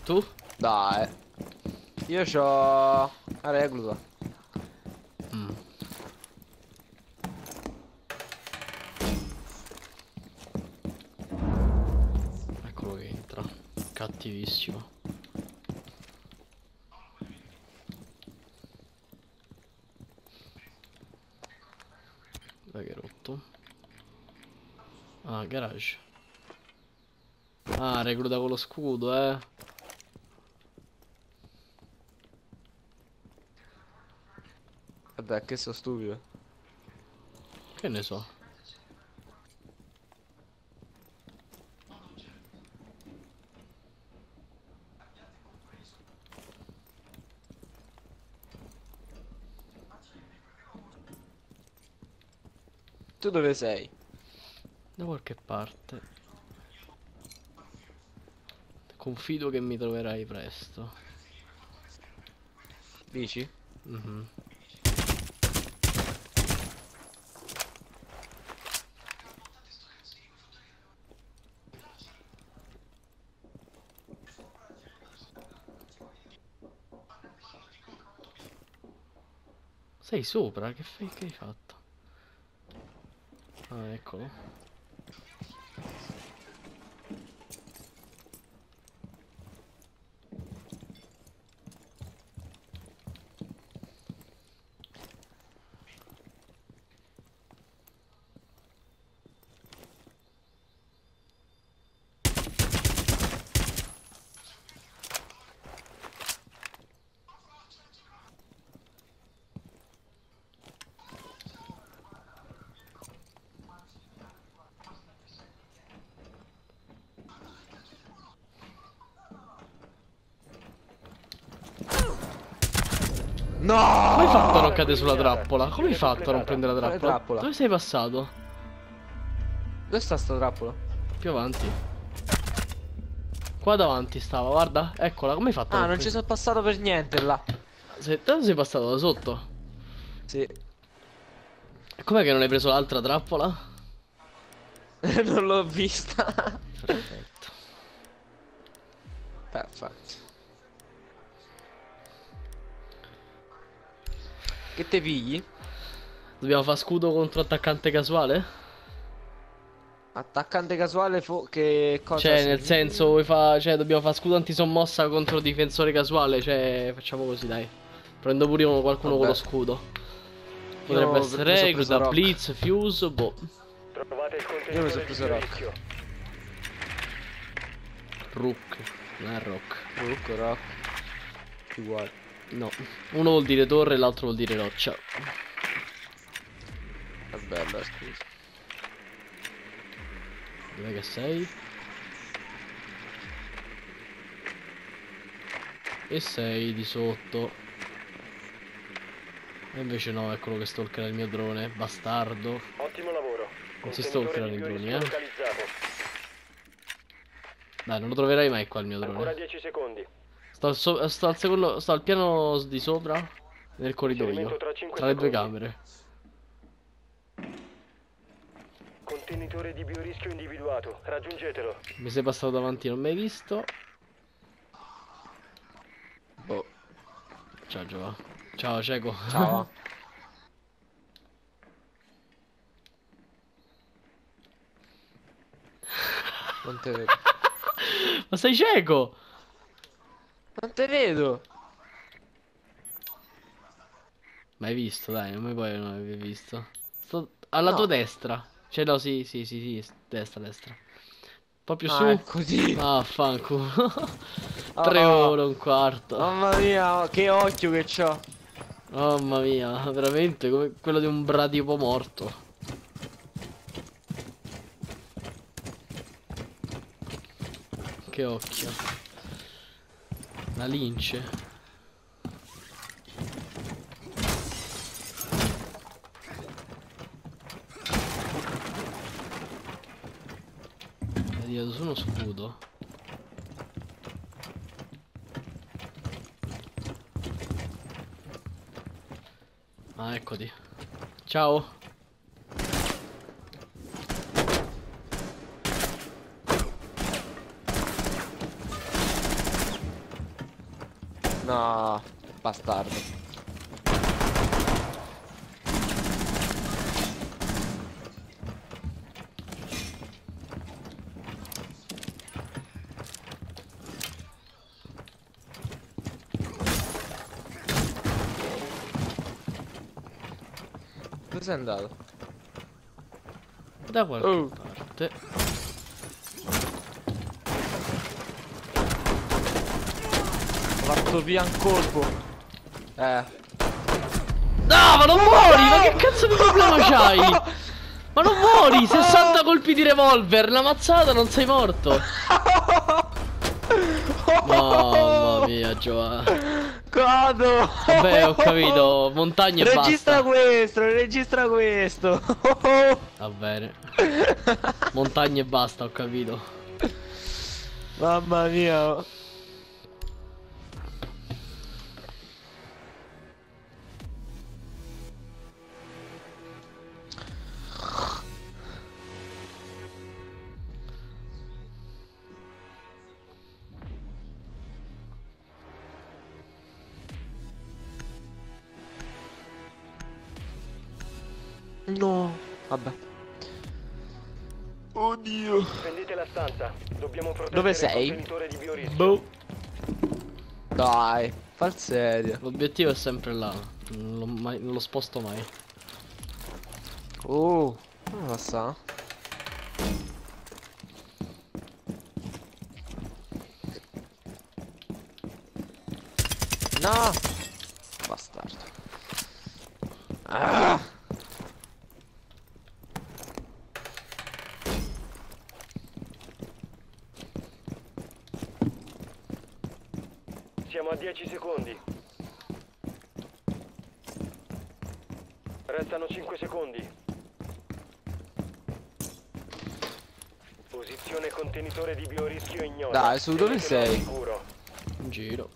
Tu? Dai. Io c'ho la recluta. Mm. Eccolo che entra. Cattivissimo. Dai che è rotto. Ah, garage. Ah, recluta con lo scudo, eh. Vabbè, che sono stupido. Che ne so. Tu dove sei? Da qualche parte. Confido che mi troverai presto. Dici? Mhm. Sei sopra? Che hai fatto? Ah, eccolo. No! Come hai fatto a non cadere sulla trappola? Come hai fatto a non prendere la Quale trappola? trappola? Dove sei passato? Dove sta sta trappola? Più avanti. Qua davanti stava, guarda. Eccola, come hai fatto a Ah, non non ci prendere? sono passato per niente là. Tanto sei passato da sotto. Sì. E com'è che non hai preso l'altra trappola? Non l'ho vista. Perfetto. Perfetto. Che te pigli? Dobbiamo fare scudo contro attaccante casuale? Attaccante casuale che cosa Cioè, nel significa? senso, cioè, dobbiamo fare scudo antisommossa contro difensore casuale. Cioè, facciamo così, dai. Prendo pure qualcuno con lo Vabbè, scudo. Potrebbe io mi essere sono preso recluta, Rock. blitz, fuse, boh. Trovate il Io mi sono contenitore di preso Rock. rischio. Rook. Non è rock. Rock. Uguale. No. Uno vuol dire torre e l'altro vuol dire roccia. È bella, scusa. Dov'è che sei? E sei di sotto. E invece no, eccolo che stalkera il mio drone. Bastardo. Ottimo lavoro. Non si Contenitore stalkerano di i droni, biorischio eh. localizzato. Dai, non lo troverai mai qua il mio Ancora drone. 10 secondi. Sto al secondo. Sto al piano di sopra. Nel Inserimento corridoio. tra 5 Tra le due secondi. camere. Contenitore di biorischio individuato. Raggiungetelo. Mi sei passato davanti, non mi hai visto. Boh. Ciao Giova. Ciao cieco. Ciao. Non te vedo. Ma sei cieco? Non te vedo. Ma hai visto, dai, non mi puoi non aver visto. Sto alla tua No. destra. Cioè no, sì, destra, destra. Un po' più Ah, su. eccoci. Ah, fanculo. Tre Oh, ore, un quarto. mamma mia, che occhio che c'ho. Mamma mia, veramente come quello di un bradipo morto. Che occhio. La lince. È tirato su uno scudo. Ah, eccoti. Ciao. No, bastardo. Dove sei andato? Da qualche Oh. parte. Ho fatto via un colpo. No, ma non muori! Ma che cazzo di problema c'hai? Ma non muori! 60 colpi di revolver! Una mazzata, non sei morto! Mamma mia, Giovanni. Godo! Vabbè, ho capito. Montagne e Registra basta. questo, registra questo. Va bene. Montagne e basta, ho capito. Mamma mia. No, vabbè. Oddio. Prendete la stanza. Dobbiamo proteggere Dove il sei? contenitore di biorischio. Boh. Dai, fa il serio. L'obiettivo è sempre là. Non lo sposto mai. Oh, come passa? No! Bastardo. Ah! Siamo a 10 secondi. Restano 5 secondi. Posizione contenitore di biorischio ignota. Dai, su, dove Tenetelo al sei? sicuro. In giro.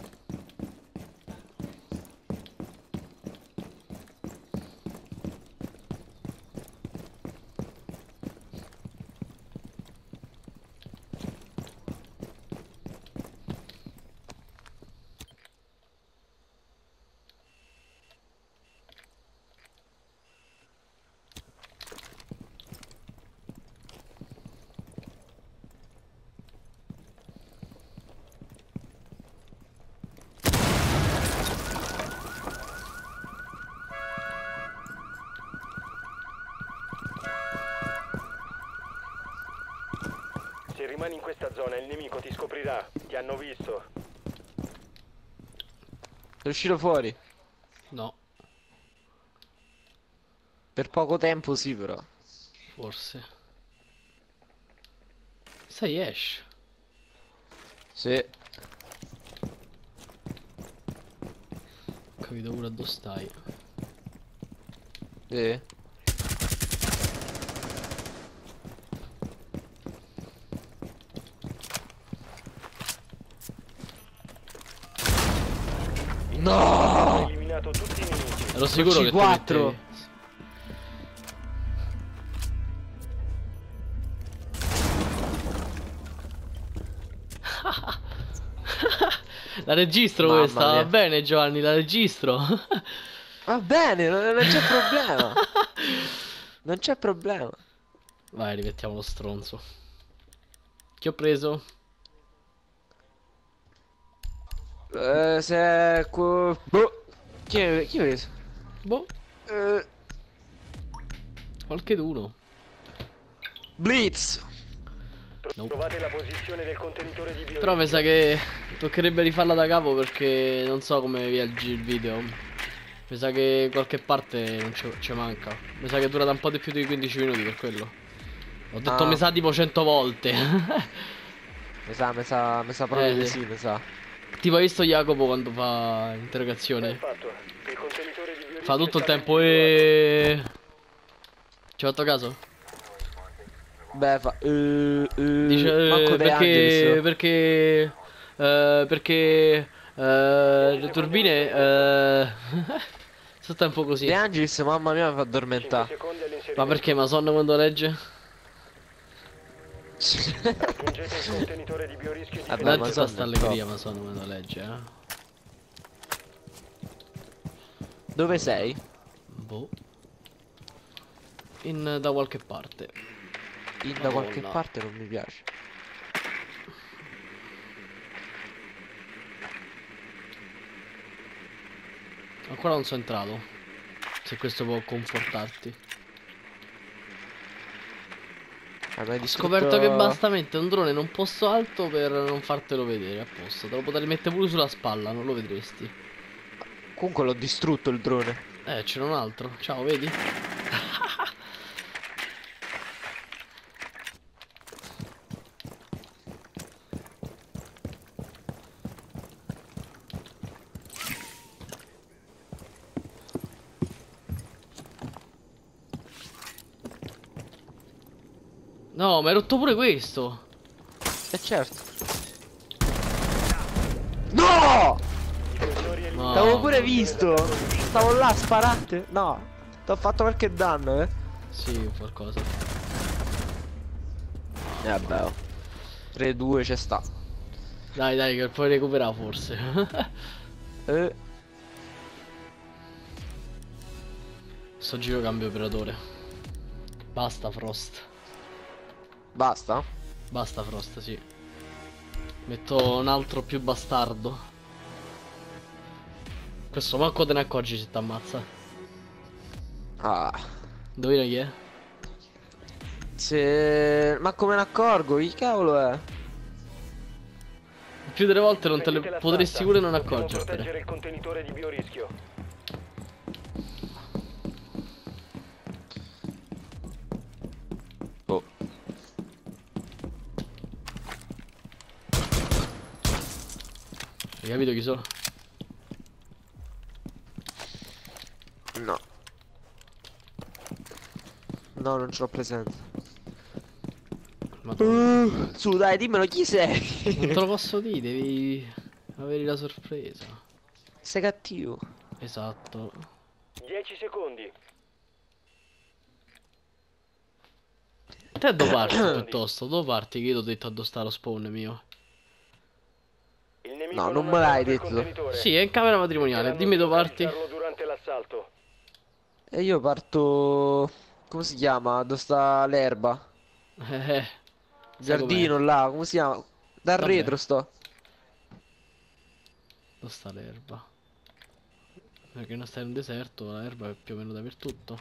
Se rimani in questa zona il nemico ti scoprirà. Ti hanno visto. È uscito fuori. No, Per poco tempo sì, però. forse. Sei Ash. Sì. Ho capito pure dove stai. Sì. No! Hai eliminato tutti i nemici. Ero sicuro che tu C4. mettevi. La registro Mamma questa, va mia. bene Giovanni, la registro. Va bene, non c'è problema. Non c'è problema. Vai, rimettiamo lo stronzo. Chi ho preso? Se... Boh. Chi è preso? Boh, qualche d'uno. Blitz. Nope. Trovate la posizione del contenitore di biorischio. Però mi sa che toccherebbe rifarla da capo perché non so come via il video. Mi sa che qualche parte non ci manca. Mi sa che dura da un po' di più di 15 minuti per quello. Ho detto Ah. mi sa tipo 100 volte. Mi sa proprio di Sì. sì, mi sa. Tipo hai visto Jacopo quando fa Ben interrogazione? fatto. Il contenitore di biorischio Fa tutto il è stato tempo individuato. Ci hai fatto caso? Beh, fa... Dice Manco De Angelis. perché le turbine sto tempo così. De Angelis, mamma mia, mi fa 5 addormentare. secondi all'inserimento. Ma perché ma sonno quando legge? Raggiungete il contenitore di biorischio e Vabbè, Non ma ti difendetelo. fa sta sonno allegria ma sonno quando legge, eh. Dove sei? Boh. Da qualche parte. Da qualche Madonna. parte non mi piace. Ancora non sono entrato. Se questo può confortarti. Ma hai Ho distrutto... scoperto che basta mettere un drone in un posto alto per non fartelo vedere. A posto. Te lo potrei mettere pure sulla spalla, non lo vedresti. Comunque l'ho distrutto il drone. C'era un altro. Ciao, vedi? No, ma hai rotto pure questo. Certo. No! Difensori No. L'avevo pure visto. Stavo là sparate. No. Ti ho fatto qualche danno, eh. Sì, qualcosa. Vabbè. Oh. 3-2 c'è sta. Dai, dai, che puoi recuperare forse. Eh. Sto giro cambio operatore. Basta Frost. Basta? Basta Frost, sì. Metto un altro più bastardo. Questo manco te ne accorgi se t'ammazza. Ah. Indovina chi è? Se... Ma come ne accorgo? Chi cavolo è? Più delle volte non te le Prendete la potresti stanza. pure non Dobbiamo accorgertene. proteggere il contenitore di biorischio. Oh. Hai capito chi sono? No. No, non ce l'ho presente. Madonna. Su, dai, dimmelo chi sei. Non te lo posso dire, devi avere la sorpresa. Sei cattivo. Esatto. 10 secondi. Te dove parti piuttosto? Dove parti? Che io ti ho detto addosso sta lo spawn mio. Il nemico No, non ha me l'hai trovato il detto. contenitore. Sì, è in camera matrimoniale. Cercheranno Dimmi di dove parti. localizzarlo durante l'assalto. E io parto... Come si chiama? Dove sta l'erba? Sai Giardino com'è? là, come si chiama? Dal Vabbè. retro sto. Dove sta l'erba? Perché non stai in un deserto, l'erba è più o meno dappertutto.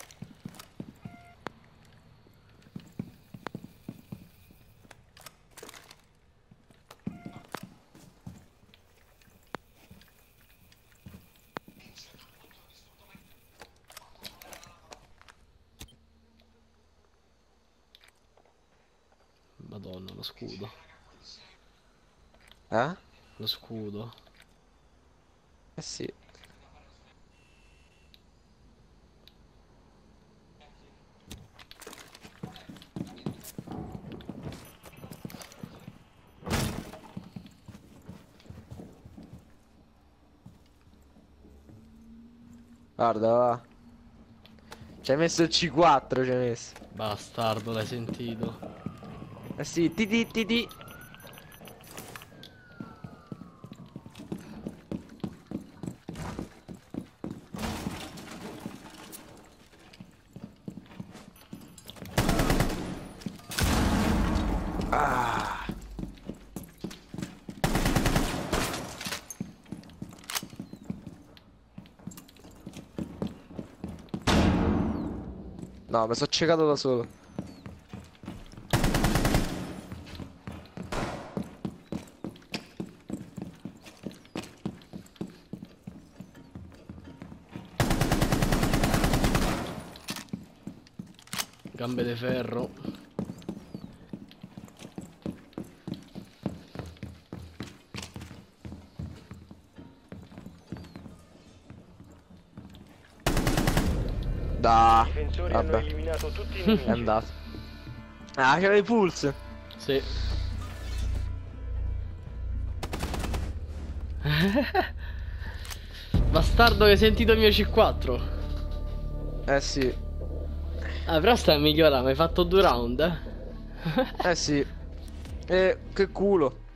Madonna, lo scudo. Eh? Lo scudo. Eh sì. Guarda, va. Ci hai messo il C4, ci hai messo. Bastardo, l'hai sentito? Eh sì, ti. Ah. No, mi sono ciecato da solo. Gambe di ferro. Da. I difensori hanno Vabbè, eliminato tutti i è nemici. andato. Ah, c'aveva i pulse. Sì. Bastardo che hai sentito il mio C4. Eh sì. Ah, però stai a migliorare, mi hai fatto 2 round, Eh sì. Che culo.